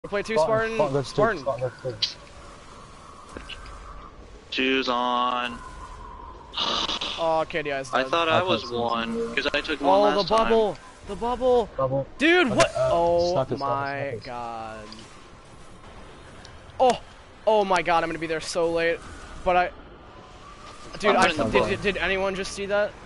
Play two, Spartan. Spartan. Two's on. Oh, KDI's dead. I thought I was one, because I took one last time. Oh, the bubble! Dude, what? Oh my god. Oh my god, I'm gonna be there so late. But did anyone just see that?